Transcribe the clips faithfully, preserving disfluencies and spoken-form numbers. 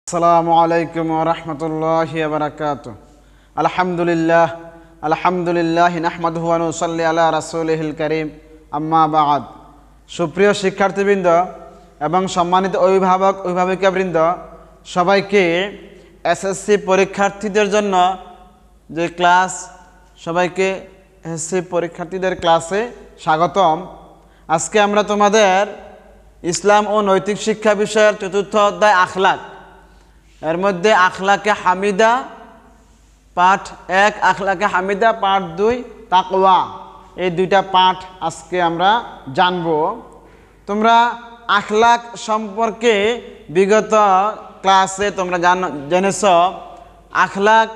আসসালামু আলাইকুম ওয়া রাহমাতুল্লাহি ওয়া বারাকাতুহু। আলহামদুলিল্লাহ আলহামদুলিল্লাহ নাহমাদুহু ওয়া নুসাল্লি আলা রাসূলিহিল কারীম, আম্মা বা'দ। সুপ্রিয় শিক্ষার্থীবৃন্দ এবং সম্মানিত অভিভাবক অভিভাবিকাবৃন্দ, সবাইকে এসএসসি পরীক্ষার্থীদের জন্য যে ক্লাস সবাইকে এসএসসি পরীক্ষার্থীদের ক্লাসে স্বাগতম। আজকে আমরা তোমাদের ইসলাম ও নৈতিক শিক্ষা বিষয়ের চতুর্থ অধ্যায় আখলাক, এর মধ্যে আখলাকে হামিদা পাঠ এক, আখলাকে হামিদা পাঠ দুই, তাকওয়া, এই দুইটা পাঠ আজকে আমরা জানব। তোমরা আখলাক সম্পর্কে বিগত ক্লাসে তোমরা জান জেনেছ আখলাক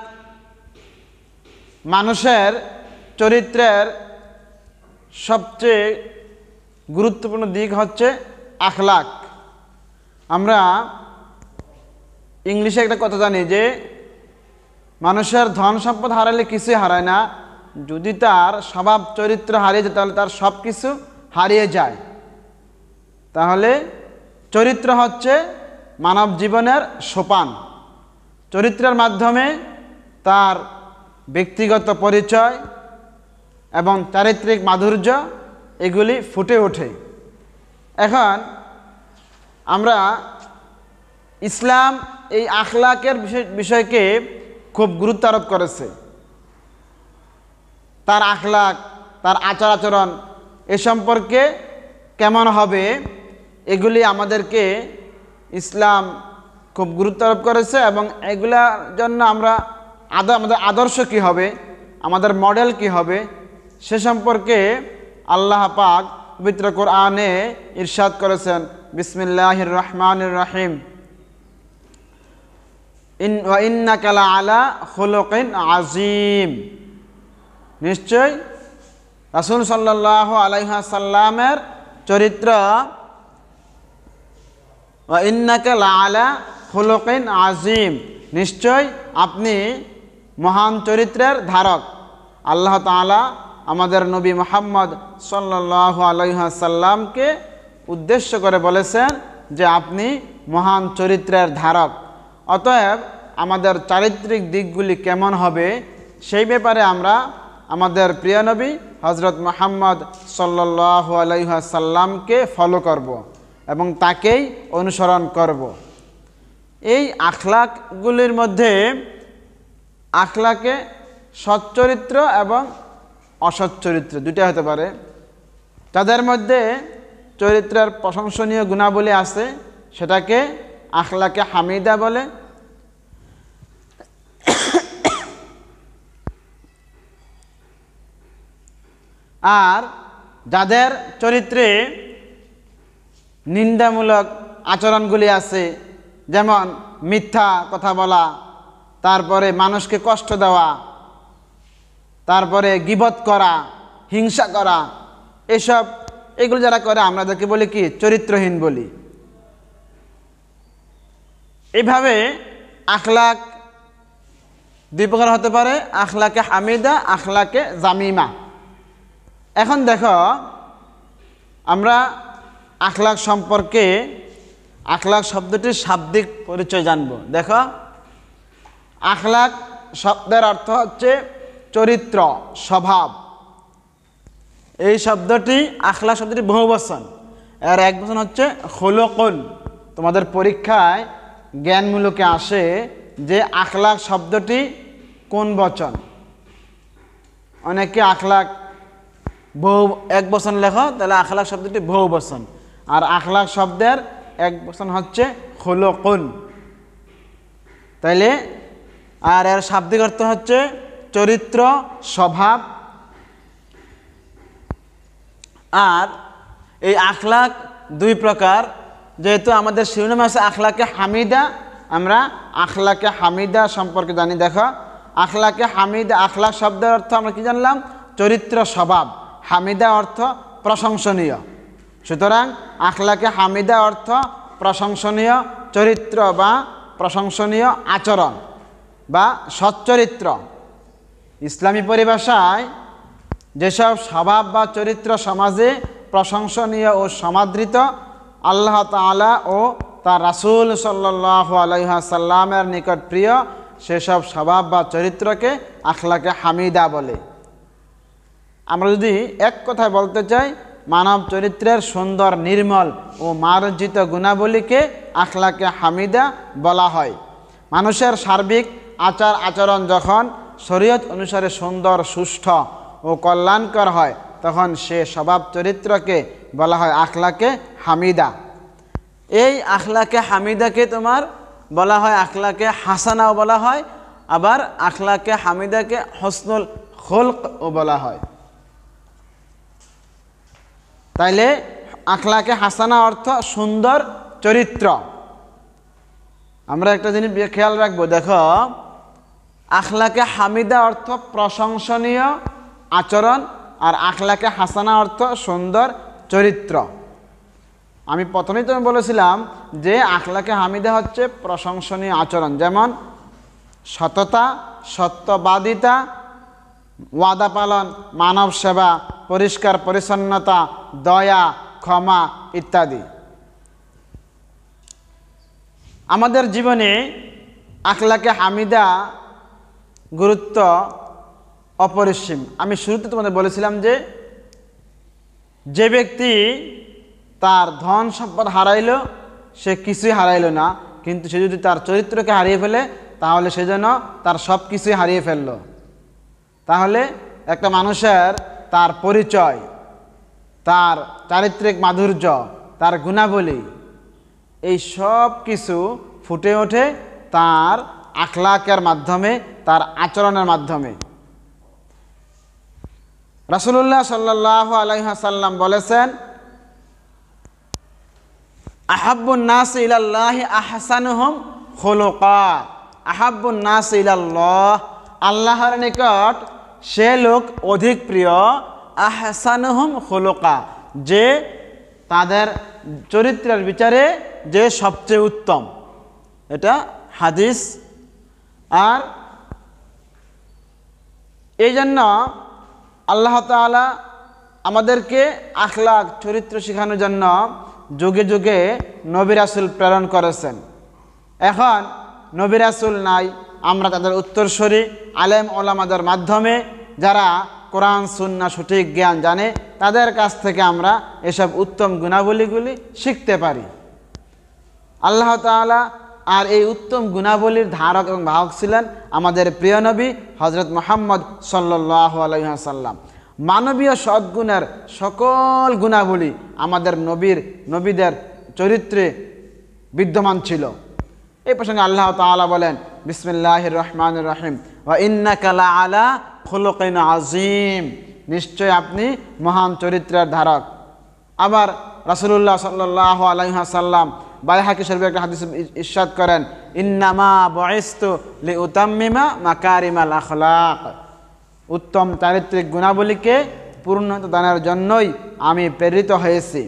মানুষের চরিত্রের সবচেয়ে গুরুত্বপূর্ণ দিক হচ্ছে আখলাক। আমরা ইংলিশে একটা কথা জানি যে মানুষের ধন সম্পদ হারালে কিছুই হারায় না, যদি তার স্বভাব চরিত্র হারিয়ে যায় তাহলে তার সব কিছু হারিয়ে যায়। তাহলে চরিত্র হচ্ছে মানব জীবনের সোপান। চরিত্রের মাধ্যমে তার ব্যক্তিগত পরিচয় এবং চারিত্রিক মাধুর্য এগুলি ফুটে ওঠে। এখন আমরা ইসলাম এই আখলাকের বিষয় বিষয়কে খুব গুরুত্ব আরোপ করেছে। তার আখলাক, তার আচার আচরণ এ সম্পর্কে কেমন হবে এগুলি আমাদেরকে ইসলাম খুব গুরুত্ব আরোপ করেছে, এবং এগুলার জন্য আমরা আদর আমাদের আদর্শ কী হবে, আমাদের মডেল কি হবে সে সম্পর্কে আল্লাহ পাক পবিত্র কোরআনে ইরশাদ করেছেন, বিসমিল্লাহির রহমানির রহিম, ইন ওয়া ইন্নাকা লাআলা খুলুকিন আযীম। নিশ্চয় রাসূল সাল্লাল্লাহু আলাইহি ওয়াসাল্লামের চরিত্র, ওয়া ইন্নাকা লাআলা খুলুকিন আযীম, নিশ্চয় আপনি মহান চরিত্রের ধারক। আল্লাহ তাআলা আমাদের নবী মুহাম্মদ সাল্লাল্লাহু আলাইহি ওয়াসাল্লামকে উদ্দেশ্য করে বলেছেন যে আপনি মহান চরিত্রের ধারক। অতএব আমাদের চারিত্রিক দিকগুলি কেমন হবে সেই ব্যাপারে আমরা আমাদের প্রিয় নবী হযরত মুহাম্মদ সাল্লাল্লাহু আলাইহি ওয়াসাল্লামকে ফলো করব এবং তাকেই অনুসরণ করব। এই আখলাকগুলির মধ্যে আখলাকে সচ্চরিত্র এবং অসচ্চরিত্র দুইটা হতে পারে। তাদের মধ্যে চরিত্রের প্রশংসনীয় গুণাবলী আছে, সেটাকে আখলাকে হামিদা বলে। আর যাদের চরিত্রে নিন্দামূলক আচরণগুলি আছে, যেমন মিথ্যা কথা বলা, তারপরে মানুষকে কষ্ট দেওয়া, তারপরে গীবত করা, হিংসা করা, এসব এগুলো যারা করে আমাদেরকে বলি কি চরিত্রহীন বলি। এইভাবে আখলাক দুই প্রকার হতে পারে, আখলাকে হামিদা, আখলাকে জামিমা। এখন দেখো আমরা আখলাক সম্পর্কে আখলাক শব্দটির শাব্দিক পরিচয় জানব। দেখো আখলাক শব্দের অর্থ হচ্ছে চরিত্র, স্বভাব। এই শব্দটি আখলাক শব্দটি বহুবচন, এর এক বচন হচ্ছে খুলুকুন। তোমাদের পরীক্ষায় জ্ঞানমূলকে আসে যে আখলাক শব্দটি কোন বচন। অনেকে আখলাক বহু এক বচন লেখো, তাহলে আখলাক শব্দটি বহু বচন, আর আখলাক শব্দের এক বচন হচ্ছে খুলুকুন। তাইলে আর এর শাব্দিক অর্থ হচ্ছে চরিত্র, স্বভাব। আর এই আখলাক দুই প্রকার, যেহেতু আমাদের শিরোনাম আছে আখলাকে হামিদা, আমরা আখলাকে হামিদা সম্পর্কে জানি। দেখো আখলাকে হামিদা, আখলাক শব্দের অর্থ আমরা কি জানলাম, চরিত্র, স্বভাব। হামিদা অর্থ প্রশংসনীয়। সুতরাং আখলাকে হামিদা অর্থ প্রশংসনীয় চরিত্র বা প্রশংসনীয় আচরণ বা সচ্চরিত্র। ইসলামী পরিভাষায় যেসব স্বভাব বা চরিত্র সমাজে প্রশংসনীয় ও সমাদৃত, আল্লাহ তাআলা ও তার রাসূল সাল্লাল্লাহু আলাইহি ওয়াসাল্লামের নিকট প্রিয় সেসব স্বভাব বা চরিত্রকে আখলাকে হামিদা বলে। আমরা যদি এক কথায় বলতে চাই, মানব চরিত্রের সুন্দর, নির্মল ও মার্জিত গুণাবলীকে আখলাকে হামিদা বলা হয়। মানুষের সার্বিক আচার আচরণ যখন শরীয়ত অনুসারে সুন্দর, সুষ্ঠু ও কল্যাণকর হয়, তখন সে স্বভাব চরিত্রকে বলা হয় আখলাকে হামিদা। এই আখলাকে হামিদাকে তোমার বলা হয় আখলাকে হাসানাও বলা হয়, আবার আখলাকে হামিদাকে হসনুল খুলকও বলা হয়। তাইলে আখলাকে হাসানা অর্থ সুন্দর চরিত্র। আমরা একটা জিনিস খেয়াল রাখবো, দেখো আখলাকে হামিদা অর্থ প্রশংসনীয় আচরণ, আর আখলাকে হাসানা অর্থ সুন্দর চরিত্র। আমি প্রথমেই তুমি বলেছিলাম যে আখলাকে হামিদা হচ্ছে প্রশংসনীয় আচরণ, যেমন সততা, সত্যবাদিতা, ওয়াদা পালন, মানব সেবা, পরিষ্কার পরিচ্ছন্নতা, দয়া, ক্ষমা ইত্যাদি। আমাদের জীবনে আখলাকে হামিদা গুরুত্ব অপরিসীম। আমি শুরুতে তোমাদের বলেছিলাম যে যে ব্যক্তি তার ধন সম্পদ হারাইল, সে কিছুই হারাইল না, কিন্তু সে যদি তার চরিত্রকে হারিয়ে ফেলে তাহলে সে যেন তার সব কিছুই হারিয়ে ফেলল। তাহলে একটা মানুষের তার পরিচয়, তার চারিত্রিক মাধুর্য, তার গুণাবলী, এই সব কিছু ফুটে ওঠে তার আখলাকের মাধ্যমে, তার আচরণের মাধ্যমে। রাসূলুল্লাহ সাল্লাল্লাহু আলাইহি ওয়াসাল্লাম বলেছেন, আহাব্বুন নাস ইলাল্লাহি আহসানুহুম খুলুকা। আহাব্বুন নাস ইলাল্লাহ, আল্লাহর নিকট সে লোক অধিক প্রিয়, আহসানুহুম খুলুকা, যে তাদের চরিত্রের বিচারে যে সবচেয়ে উত্তম। এটা হাদিস। আর এই জন্য আল্লাহ তাআলা আমাদেরকে আখলাক, চরিত্র শেখানোর জন্য যুগে যুগে নবী রাসূল প্রেরণ করেছেন। এখন নবী রাসূল নাই, আমরা তাদের উত্তরসূরি আলেম ওলামাদের মাধ্যমে যারা কোরআন সুন্নাহ সঠিক জ্ঞান জানে, তাদের কাছ থেকে আমরা এসব উত্তম গুণাবলীগুলি শিখতে পারি। আল্লাহ তাআলা আর এই উত্তম গুণাবলীর ধারক এবং বাহক ছিলেন আমাদের প্রিয় নবী হযরত মুহাম্মদ সাল্লাল্লাহু আলাইহি ওয়াসাল্লাম। মানবীয় সদ্গুণের সকল গুণাবলী আমাদের নবীর নবীদের চরিত্রে বিদ্যমান ছিল। এই প্রসঙ্গে আল্লাহ তাআলা বলেন, বিসমিল্লাহির রহমানির রহিম, ওয়া ইন্নাকা লাআলা খুলুকিন আযীম, নিশ্চয় আপনি মহান চরিত্রের ধারক। আবার রাসূলুল্লাহ সাল্লাল্লাহু আলাইহি ওয়াসাল্লাম বাইহাকী শরীফে একটা হাদিস ইরশাদ করেন, ইন্নামা বুইসতু লিউতাম্মিমা মাকারিমাল আখলাক, উত্তম চারিত্রিক গুণাবলীকে পূর্ণতা দানের জন্যই আমি প্রেরিত হয়েছি।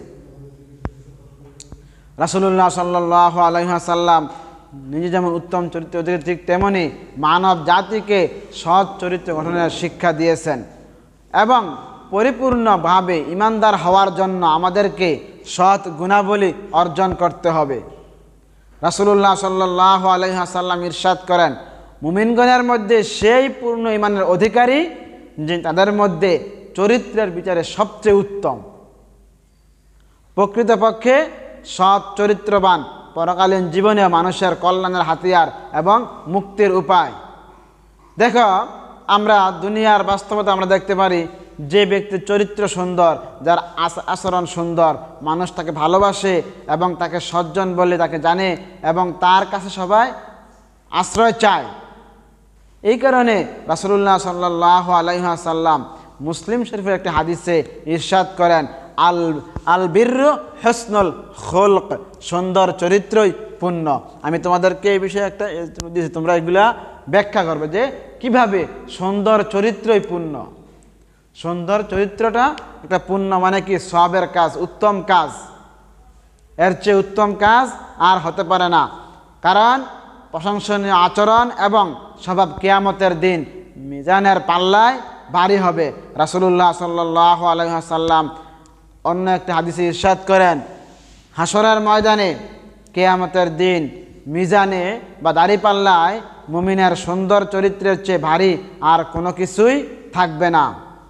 রাসূলুল্লাহ সাল্লাল্লাহু আলাইহি ওয়াসাল্লাম নিজে যেমন উত্তম চরিত্র অধিকারী, ঠিক তেমনি মানব জাতিকে সৎ চরিত্র গঠনের শিক্ষা দিয়েছেন এবং পরিপূর্ণভাবে ইমানদার হওয়ার জন্য আমাদেরকে সৎ গুণাবলী অর্জন করতে হবে। রাসূলুল্লাহ সাল্লাল্লাহু আলাইহি ওয়াসাল্লাম ইরশাদ করেন, মুমিনগণের মধ্যে সেই পূর্ণ ঈমানের অধিকারী যে তাদের মধ্যে চরিত্রের বিচারে সবচেয়ে উত্তম। প্রকৃতপক্ষে সৎ চরিত্রবান পরকালীন জীবনে মানুষের কল্যাণের হাতিয়ার এবং মুক্তির উপায়। দেখো, আমরা দুনিয়ার বাস্তবতা আমরা দেখতে পারি, যে ব্যক্তির চরিত্র সুন্দর, যার আচরণ সুন্দর, মানুষ তাকে ভালোবাসে এবং তাকে সজ্জন বলে তাকে জানে এবং তার কাছে সবাই আশ্রয় চায়। এই কারণে রাসূলুল্লাহ সাল্লাল্লাহু আলাইহি ওয়াসাল্লাম মুসলিম শরীফের একটি হাদিসে ইরশাদ করেন, আল আল বিররু হুসনুল খুলক, সুন্দর চরিত্রই পুণ্য। আমি তোমাদেরকে এই বিষয়ে একটা দিয়েছি, তোমরা এগুলা ব্যাখ্যা করবে যে কিভাবে সুন্দর চরিত্রই পুণ্য। সুন্দর চরিত্রটা একটা পুণ্য, মানে কি সওয়াবের কাজ, উত্তম কাজ। এর চেয়ে উত্তম কাজ আর হতে পারে না। কারণ প্রশংসনীয় আচরণ এবং স্বভাব কিয়ামতের দিন মিজানের পাল্লায় ভারী হবে। রাসূলুল্লাহ সাল্লাল্লাহু আলাইহি ওয়াসাল্লাম অন্য একটি হাদিসে ইরশাদ করেন, হাসরের ময়দানে কিয়ামতের দিন মিজানে বা দাড়িপাল্লায় মুমিনের সুন্দর চরিত্রের চেয়ে ভারী আর কোনো কিছুই থাকবে না।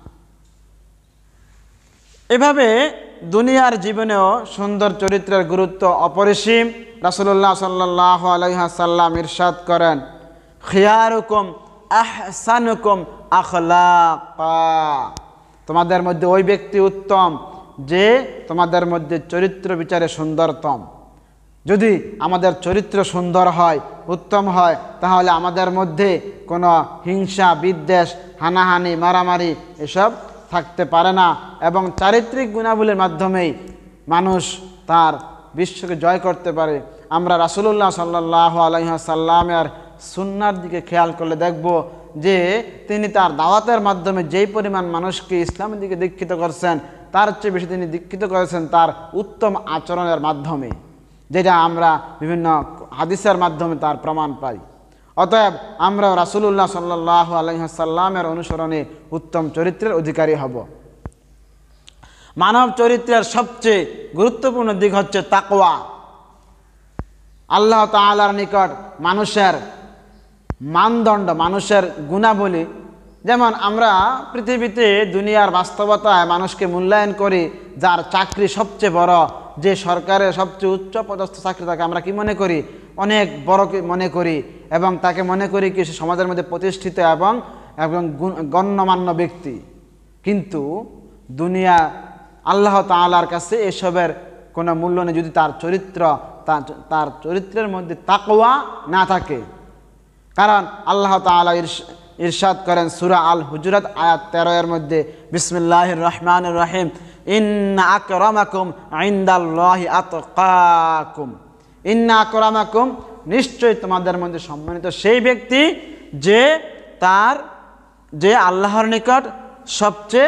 এভাবে দুনিয়ার জীবনেও সুন্দর চরিত্রের গুরুত্ব অপরিসীম। রাসূলুল্লাহ সাল্লাল্লাহু আলাইহি ওয়াসাল্লাম ইরশাদ করেন, খিয়ারুকুম আহসানুকুম আখলাকা, তোমাদের মধ্যে ওই ব্যক্তি উত্তম যে তোমাদের মধ্যে চরিত্র বিচারে সুন্দরতম। যদি আমাদের চরিত্র সুন্দর হয়, উত্তম হয়, তাহলে আমাদের মধ্যে কোনো হিংসা, বিদ্বেষ, হানাহানি, মারামারি এসব থাকতে পারে না। এবং চারিত্রিক গুণাবলীর মাধ্যমেই মানুষ তার বিশ্বকে জয় করতে পারে। আমরা রাসূলুল্লাহ সাল্লাল্লাহু আলাইহি ওয়াসাল্লামের সুন্নার দিকে খেয়াল করলে দেখব যে তিনি তার দাওয়াতের মাধ্যমে যেই পরিমাণ মানুষকে ইসলামের দিকে দীক্ষিত করছেন, তার চেয়ে বেশি তিনি দীক্ষিত করেছেন তার উত্তম আচরণের মাধ্যমে, যেটা আমরা বিভিন্ন হাদিসের মাধ্যমে তার প্রমাণ পাই। অতএব আমরা রাসূলুল্লাহ সাল্লাল্লাহু আলাইহি ওয়াসাল্লামের অনুসরণে উত্তম চরিত্রের অধিকারী হব। মানব চরিত্রের সবচেয়ে গুরুত্বপূর্ণ দিক হচ্ছে তাকওয়া। আল্লাহ তাআলার নিকট মানুষের মানদণ্ড, মানুষের গুণাবলী, যেমন আমরা পৃথিবীতে দুনিয়ার বাস্তবতায় মানুষকে মূল্যায়ন করি যার চাকরি সবচেয়ে বড়, যে সরকারের সবচেয়ে উচ্চ পদস্থ চাকরি, তাকে আমরা কি মনে করি? অনেক বড় মনে করি, এবং তাকে মনে করি কি সে সমাজের মধ্যে প্রতিষ্ঠিত এবং এবং গণ্যমান্য ব্যক্তি। কিন্তু দুনিয়া আল্লাহ তাআলার কাছে এসবের কোনো মূল্য নেই যদি তার চরিত্র, তার চরিত্রের মধ্যে তাকওয়া না থাকে। কারণ আল্লাহ তাআলা ইরশাদ করেন সূরা আল হুজুরাত আয়াত তেরো এর মধ্যে, বিসমিল্লাহির রহমানির রহিম, ইন্না আকরামাকুম ইনদাল্লাহি আতকাকুম, ইন্না আকরামাকুম, নিশ্চয়ই তোমাদের মধ্যে সম্মানিত সেই ব্যক্তি যে তার যে আল্লাহর নিকট সবচেয়ে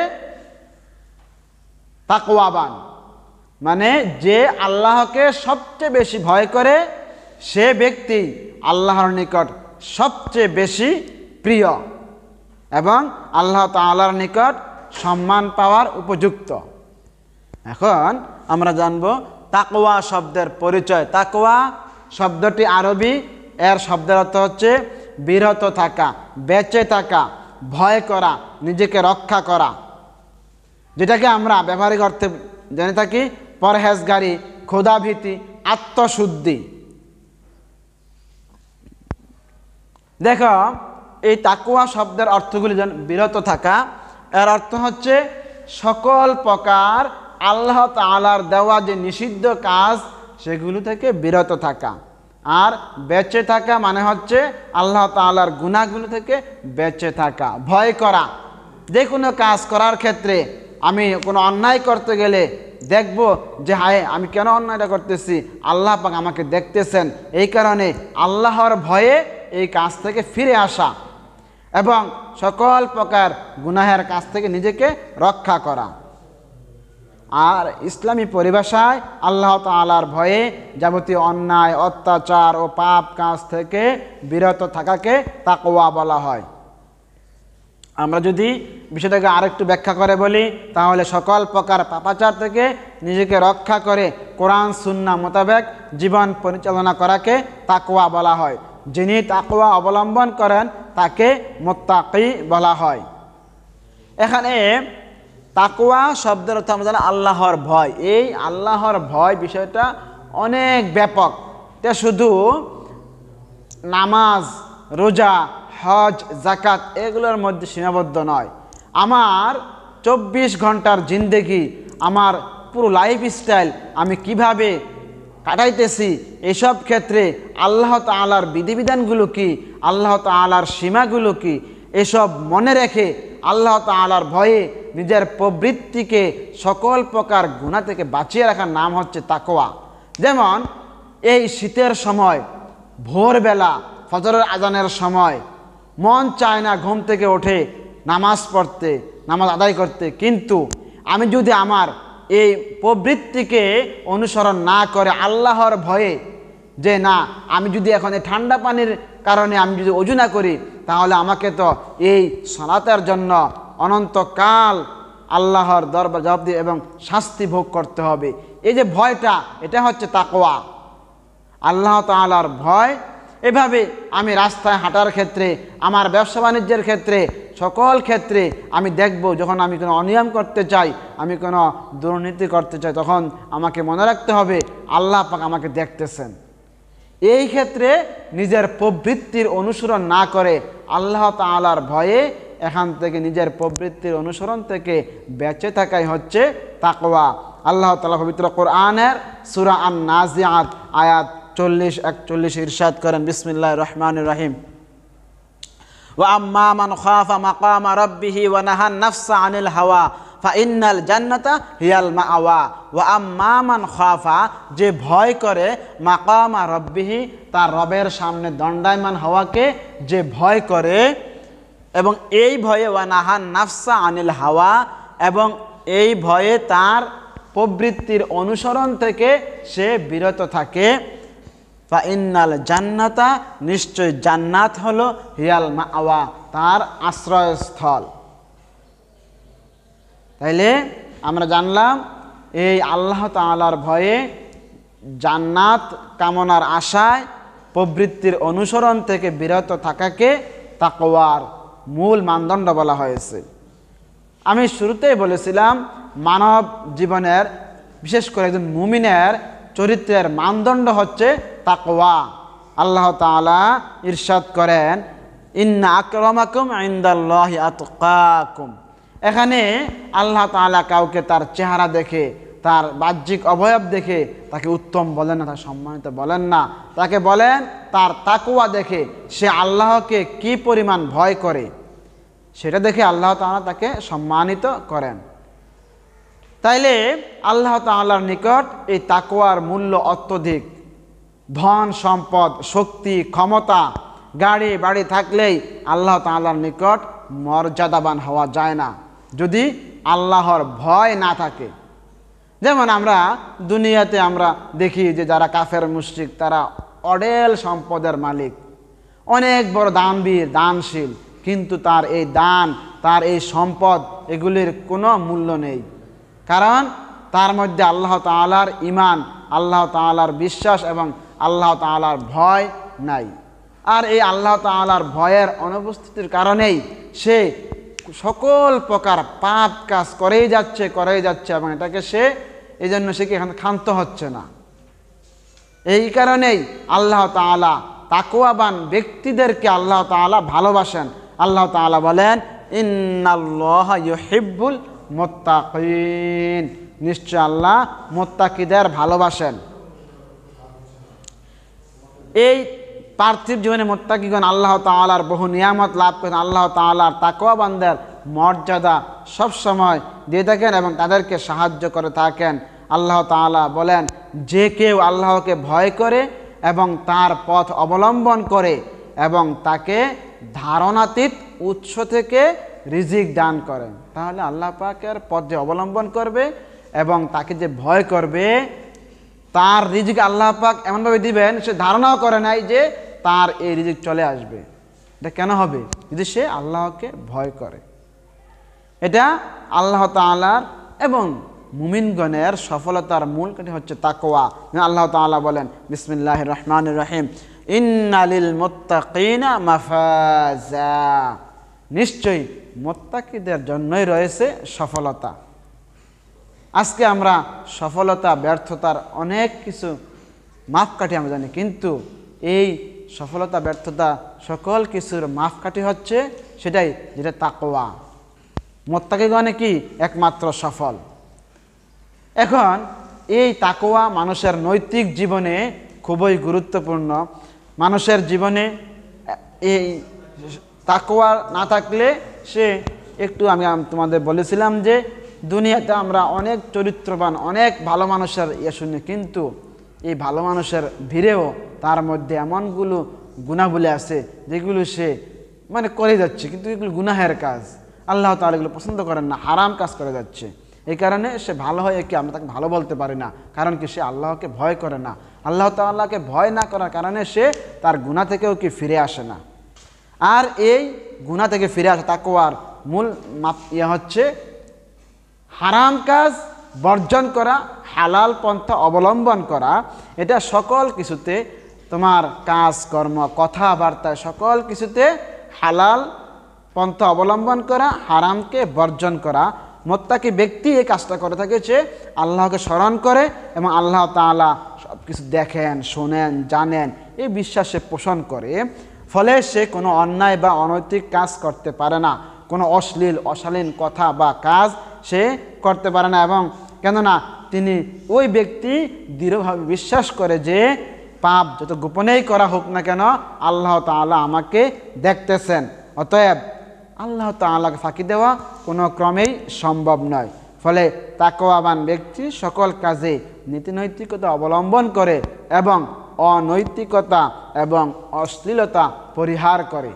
তাকওয়াবান, মানে যে আল্লাহকে সবচেয়ে বেশি ভয় করে সে ব্যক্তি আল্লাহর নিকট সবচেয়ে বেশি প্রিয় এবং আল্লাহ তাআলার নিকট সম্মান পাওয়ার উপযুক্ত। এখন আমরা জানব তাকওয়া শব্দের পরিচয়। তাকওয়া শব্দটি আরবি, এর শব্দের অর্থ হচ্ছে বিরত থাকা, বেঁচে থাকা, ভয় করা, নিজেকে রক্ষা করা, যেটাকে আমরা ব্যবহারিক অর্থে জেনে থাকি পরহেজগারি, ক্ষুধাভীতি, আত্মশুদ্ধি। দেখো এই তাকওয়া শব্দের অর্থগুলি যেন বিরত থাকা, এর অর্থ হচ্ছে সকল প্রকার আল্লাহ তাআলার দেওয়া যে নিষিদ্ধ কাজ সেগুলো থেকে বিরত থাকা। আর বেঁচে থাকা মানে হচ্ছে আল্লাহ তাআলার গুনাহগুলো থেকে বেঁচে থাকা, ভয় করা। যে কোনো কাজ করার ক্ষেত্রে আমি কোনো অন্যায় করতে গেলে দেখব যে হায় আমি কেন অন্যায়টা করতেছি, আল্লাহ পাক আমাকে দেখতেছেন, এই কারণে আল্লাহর ভয়ে এই কাজ থেকে ফিরে আসা এবং সকল প্রকার গুনাহের কাজ থেকে নিজেকে রক্ষা করা। আর ইসলামী পরিভাষায় আল্লাহ তাআলার ভয়ে যাবতীয় অন্যায়, অত্যাচার ও পাপ কাজ থেকে বিরত থাকাকে তাকওয়া বলা হয়। আমরা যদি বিষয়টাকে আরেকটু ব্যাখ্যা করে বলি তাহলে সকল প্রকার পাপাচার থেকে নিজেকে রক্ষা করে কোরআন সুন্নাহ মোতাবেক জীবন পরিচালনা করাকে তাকওয়া বলা হয়। যিনি তাকওয়া অবলম্বন করেন তাকে মুত্তাকি বলা হয়। এখানে তাকওয়া শব্দের অর্থ আমরা জানি আল্লাহর ভয়। এই আল্লাহর ভয় বিষয়টা অনেক ব্যাপক। এটা শুধু নামাজ, রোজা, হজ, যাকাত এগুলোর মধ্যে সীমাবদ্ধ নয়। আমার চব্বিশ ঘন্টার জিন্দেগি, আমার পুরো লাইফ স্টাইল আমি কিভাবে কাটাইতেছি, এসব ক্ষেত্রে আল্লাহ তাআলার বিধিবিধানগুলো কি, আল্লাহ তাআলার সীমাগুলো কি, এসব মনে রেখে আল্লাহ তাআলার ভয়ে নিজের প্রবৃত্তিকে সকল প্রকার গুনাহ থেকে বাঁচিয়ে রাখার নাম হচ্ছে তাকওয়া। যেমন এই শীতের সময় ভোরবেলা ফজরের আজানের সময় মন চায় না ঘুম থেকে ওঠে নামাজ পড়তে, নামাজ আদায় করতে, কিন্তু আমি যদি আমার এই প্রবৃত্তিকে অনুসরণ না করে আল্লাহর ভয়ে যে না আমি যদি এখন এই ঠান্ডা পানির কারণে আমি যদি ওযু না করি তাহলে আমাকে তো এই সালাতের জন্য অনন্তকাল আল্লাহর দরবার জবাব দিয়ে এবং শাস্তি ভোগ করতে হবে, এই যে ভয়টা, এটা হচ্ছে তাকওয়া। আল্লাহ তাআলার ভয়। এভাবে আমি রাস্তায় হাঁটার ক্ষেত্রে, আমার ব্যবসা বাণিজ্যের ক্ষেত্রে, সকল ক্ষেত্রে আমি দেখব, যখন আমি কোনো অনিয়ম করতে চাই, আমি কোনো দুর্নীতি করতে চাই, তখন আমাকে মনে রাখতে হবে আল্লাহ পাক আমাকে দেখতেছেন। এই ক্ষেত্রে নিজের প্রবৃত্তির অনুসরণ না করে আল্লাহ তাআলার ভয়ে এখান থেকে নিজের প্রবৃত্তির অনুসরণ থেকে বেঁচে থাকাই হচ্ছে তাকওয়া। আল্লাহ তাআলা পবিত্র কোরআনের সূরা আন-নাজিআত আয়াত চল্লিশ একচল্লিশ ইরশাদ করেন, বিসমিল্লাহির রহমানির রহিম, ওয়া আম্মা মান খাফা মাকামা রাব্বিহি ওয়া নাহান নাফসা আনিল হাওয়া ফাইন্নাল জান্নাতা হিয়াল মাআওয়া। ওয়া আম্মা মান খাফা, যে ভয় করে, মাকামা রাব্বিহি, তার রবের সামনে দণ্ডায়মান হওয়াকে যে ভয় করে, এবং এই ভয়ে ওয়া নাহান নাফসা আনিল হাওয়া, এবং এই ভয়ে তার প্রবৃত্তির অনুসরণ থেকে সে বিরত থাকে, ফাইন্নাল জান্নাতা, নিশ্চয় জান্নাত হলো হিয়াল মাআওয়া, তার আশ্রয়স্থল। তাইলে আমরা জানলাম এই আল্লাহ তাআলার ভয়ে জান্নাত কামনার আশায় প্রবৃত্তির অনুসরণ থেকে বিরত থাকাকে তাকওয়ার মূল মানদণ্ড বলা হয়েছে। আমি শুরুতেই বলেছিলাম মানব জীবনের, বিশেষ করে একজন মুমিনের চরিত্রের মানদণ্ড হচ্ছে তাকওয়া। আল্লাহ তাআলা ইরশাদ করেন, ইন্না আকরামাকুম ইনদাল্লাহি আতকাকুম। এখানে আল্লাহ তাআলা কাউকে তার চেহারা দেখে, তার বাহ্যিক অবয়ব দেখে তাকে উত্তম বলেন না, তাকে সম্মানিত বলেন না, তাকে বলেন তার তাকওয়া দেখে সে আল্লাহকে কি পরিমাণ ভয় করে, সেটা দেখে আল্লাহ তাআলা তাকে সম্মানিত করেন। তাইলে আল্লাহ তাআলার নিকট এই তাকওয়ার মূল্য অত্যধিক। ধন সম্পদ, শক্তি, ক্ষমতা, গাড়ি বাড়ি থাকলেই আল্লাহ তাআলার নিকট মর্যাদাবান হওয়া যায় না যদি আল্লাহর ভয় না থাকে। যেমন আমরা দুনিয়াতে আমরা দেখি যে যারা কাফের মুশরিক, তারা অঢেল সম্পদের মালিক, অনেক বড় দানবীর, দানশীল, কিন্তু তার এই দান, তার এই সম্পদ, এগুলির কোনো মূল্য নেই, কারণ তার মধ্যে আল্লাহ তাআলার ঈমান, আল্লাহ তাআলার বিশ্বাস এবং আল্লাহ তাআলার ভয় নাই। আর এই আল্লাহ তাআলার ভয়ের অনুপস্থিতির কারণেই সে সকল প্রকার পাপ কাজ করেই যাচ্ছে করেই যাচ্ছে এবং এটাকে সে এই জন্য সে কি এখানে ক্ষান্ত হচ্ছে না। এই কারণেই আল্লাহ তাআলা তাকওয়াবান ব্যক্তিদেরকে আল্লাহ তাআলা ভালোবাসেন। আল্লাহ তাআলা বলেন, ইন্নাল্লাহা ইউহিব্বুল মুত্তাকিন, নিশ্চয় আল্লাহ মুত্তাকিদের ভালোবাসেন। এই পার্থিব জীবনে মুত্তাকিগণ আল্লাহ তাআলার বহু নিয়ামত লাভ করেন, আল্লাহ তাআলার তাকওয়াবানদের মর্যাদা সবসময় দিয়ে থাকেন এবং তাদেরকে সাহায্য করে থাকেন। আল্লাহ তাআলা বলেন, যে কেউ আল্লাহকে ভয় করে এবং তার পথ অবলম্বন করে এবং তাকে ধারণাতীত উৎস থেকে রিজিক দান করেন, তাহলে আল্লাহ পাকের পথ যে অবলম্বন করবে এবং তাকে যে ভয় করবে, তার রিজিক আল্লাহ পাক এমনভাবে দিবেন সে ধারণাও করে নাই যে তার এই রিজিক চলে আসবে। এটা কেন হবে? যদি সে আল্লাহকে ভয় করে। এটা আল্লাহ তাআলার এবং মুমিনগণের সফলতার মূল কাঠি হচ্ছে তাকওয়া। আল্লাহ তাআলা বলেন, বিসমিল্লাহির রহমানির রহিম, ইন্নালিল মুত্তাকিনা মাফাজা, নিশ্চয়ই মুত্তাকিদের জন্যই রয়েছে সফলতা। আজকে আমরা সফলতা ব্যর্থতার অনেক কিছু মাপকাঠি আমরা জানি, কিন্তু এই সফলতা ব্যর্থতা সকল কিছুর মাপকাঠি হচ্ছে সেটাই, যেটা তাকওয়া। মুত্তাকিগণে কি একমাত্র সফল। এখন এই তাকওয়া মানুষের নৈতিক জীবনে খুবই গুরুত্বপূর্ণ। মানুষের জীবনে এই তাকওয়া না থাকলে সে একটু, আমি তোমাদের বলেছিলাম যে দুনিয়াতে আমরা অনেক চরিত্রবান, অনেক ভালো মানুষের ইয়ে শুনি, কিন্তু এই ভালো মানুষের ভিড়েও তার মধ্যে এমনগুলো গুনাহগুলি আছে যেগুলো সে মানে করে যাচ্ছে, কিন্তু এগুলো গুনাহের কাজ, আল্লাহ তাআলা এগুলো পছন্দ করেন না, হারাম কাজ করে যাচ্ছে। এই কারণে সে ভালো হয় কি আমরা তাকে ভালো বলতে পারি না, কারণ কি সে আল্লাহকে ভয় করে না। আল্লাহ তাআলাকে ভয় না করার কারণে সে তার গুনাহ থেকেও কি ফিরে আসে না। আর এই গুনাহ থেকে ফিরে আসা তাকওয়ার মূল মাপ ইয়ে হচ্ছে হারাম কাজ বর্জন করা, হালাল পন্থা অবলম্বন করা, এটা সকল কিছুতে তোমার কাজকর্ম কথাবার্তায় সকল কিছুতে হালাল পন্থা অবলম্বন করা, হারামকে বর্জন করা। মুত্তাকি ব্যক্তি এই কাজটা করে থাকে, সে আল্লাহকে স্মরণ করে এবং আল্লাহ তাআলা সব কিছু দেখেন, শোনেন, জানেন, এই বিশ্বাস সে পোষণ করে। ফলে সে কোনো অন্যায় বা অনৈতিক কাজ করতে পারে না, কোনো অশ্লীল অশালীন কথা বা কাজ সে করতে পারে না। এবং কেননা তিনি ওই ব্যক্তি দৃঢ়ভাবে বিশ্বাস করে যে পাপ যত গোপনেই করা হোক না কেন আল্লাহ তাআলা আমাকে দেখতেছেন, অতএব আল্লাহ তাআলাকে ফাঁকি দেওয়া কোনো ক্রমেই সম্ভব নয়। ফলে তাকওয়াবান ব্যক্তি সকল কাজে নীতিনৈতিকতা অবলম্বন করে এবং অনৈতিকতা এবং অশ্লীলতা পরিহার করে।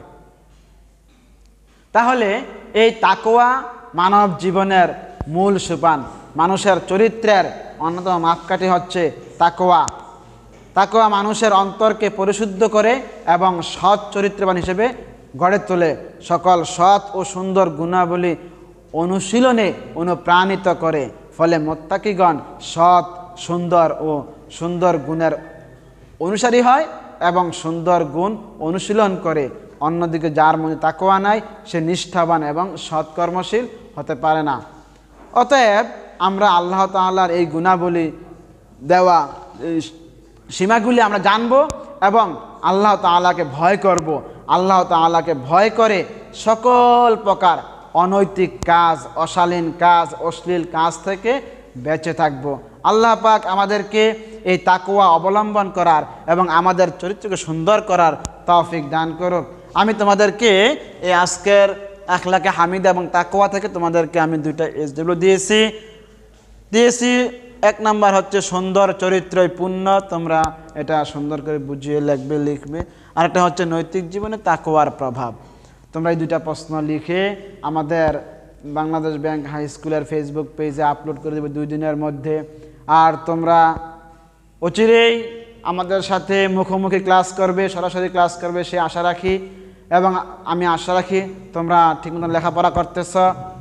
তাহলে এই তাকওয়া মানব জীবনের মূল সোপান, মানুষের চরিত্রের অন্যতম মাপকাঠি হচ্ছে তাকওয়া। তাকওয়া মানুষের অন্তরকে পরিশুদ্ধ করে এবং সৎ চরিত্রবান হিসেবে গড়ে তোলে, সকল সৎ ও সুন্দর গুণাবলী অনুশীলনে অনুপ্রাণিত করে। ফলে মুত্তাকিগণ সৎ সুন্দর ও সুন্দর গুণের অনুসারী হয় এবং সুন্দর গুণ অনুশীলন করে। অন্যদিকে যার মধ্যে তাকওয়া নাই সে নিষ্ঠাবান এবং সৎকর্মশীল হতে পারে না। অতএব আমরা আল্লাহ তাআলার এই গুণাবলী দেওয়া সীমাগুলি আমরা জানব এবং আল্লাহ তাআলাকে ভয় করব। আল্লাহ তাআলাকে ভয় করে সকল প্রকার অনৈতিক কাজ, অশালীন কাজ, অশ্লীল কাজ থেকে বেঁচে থাকব। আল্লাহ পাক আমাদেরকে এই তাকওয়া অবলম্বন করার এবং আমাদের চরিত্রকে সুন্দর করার তৌফিক দান করুক। আমি তোমাদেরকে এই আজকের আখলাকে হামিদা এবং তাকওয়া থেকে তোমাদেরকে আমি দুইটা এসডব্লিউ দিয়েছি দিয়েছি এক নাম্বার হচ্ছে সুন্দর চরিত্রই পুণ্য, তোমরা এটা সুন্দর করে বুঝিয়ে লিখবে লিখবে আর একটা হচ্ছে নৈতিক জীবনে তাকওয়ার প্রভাব। তোমরা এই দুইটা প্রশ্ন লিখে আমাদের বাংলাদেশ ব্যাংক হাই স্কুলের ফেসবুক পেজে আপলোড করে দেবে দুই দিনের মধ্যে। আর তোমরা অচিরেই আমাদের সাথে মুখোমুখি ক্লাস করবে, সরাসরি ক্লাস করবে সে আশা রাখি এবং আমি আশা রাখি তোমরা ঠিকমতো লেখাপড়া করতেছ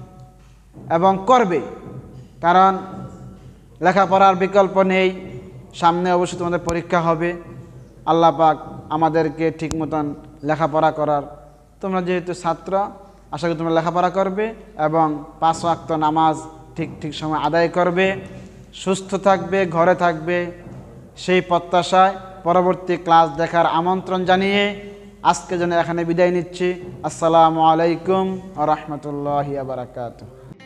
এবং করবে, কারণ লেখাপড়ার বিকল্প নেই। সামনে অবশ্যই তোমাদের পরীক্ষা হবে। আল্লাহ পাক আমাদেরকে ঠিক মতন লেখাপড়া করার, তোমরা যেহেতু ছাত্র আশা করি তোমরা লেখাপড়া করবে এবং পাঁচ ওয়াক্ত নামাজ ঠিক ঠিক সময় আদায় করবে, সুস্থ থাকবে, ঘরে থাকবে, সেই প্রত্যাশায় পরবর্তী ক্লাস দেখার আমন্ত্রণ জানিয়ে আজকে যেন এখানে বিদায় নিচ্ছি। আসসালামু আলাইকুম ওয়া রাহমাতুল্লাহি ওয়া বারাকাতুহু।